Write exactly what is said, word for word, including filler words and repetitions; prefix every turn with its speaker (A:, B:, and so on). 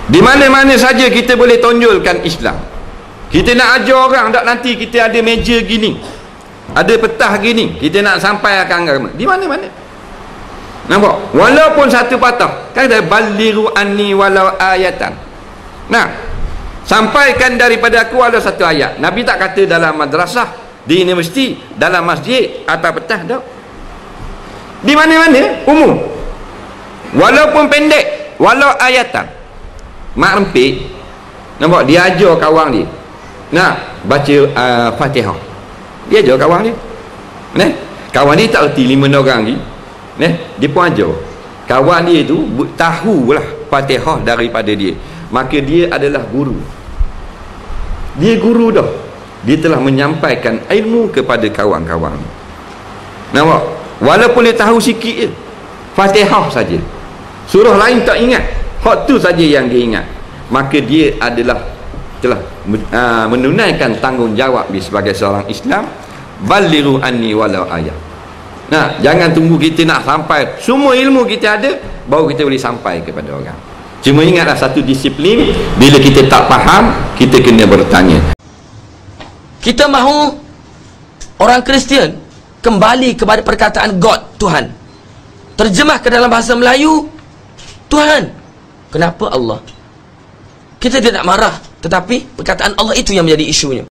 A: Di mana-mana saja kita boleh tonjolkan Islam. Kita nak ajar orang, tak nanti kita ada meja gini, ada petah gini, kita nak sampaikan agama. Di mana-mana. Nampak? Walaupun satu patah. Kan ada baliru anni walau ayatan. Nah, sampaikan daripada aku walau satu ayat. Nabi tak kata dalam madrasah, di universiti, dalam masjid, atas petah, tak. Di mana-mana, umum. Walaupun pendek, walau ayatan. Mak rempik, nampak, dia ajar kawan dia nak baca uh, Fatihah. Dia ajar kawan dia. Nah, kawan dia tak erti lima orang ni. Nah, dia pun ajar. Kawan dia tu tahulah Fatihah daripada dia. Maka dia adalah guru. Dia guru dah. Dia telah menyampaikan ilmu kepada kawan-kawan. Nampak? Walaupun dia tahu sikit je, Fatihah saja. Surah lain tak ingat. Hak tu saja yang dia ingat. Maka dia adalah telah uh, menunaikan tanggungjawab dia sebagai seorang Islam. Balighu anni walau ayat. Nah, jangan tunggu kita nak sampai semua ilmu kita ada baru kita boleh sampai kepada orang. Cuma ingatlah satu disiplin, bila kita tak faham, kita kena bertanya.
B: Kita mahu orang Kristian kembali kepada perkataan God, Tuhan. Terjemah ke dalam bahasa Melayu, Tuhan. Kenapa Allah? Kita tidak marah, tetapi perkataan Allah itu yang menjadi isunya.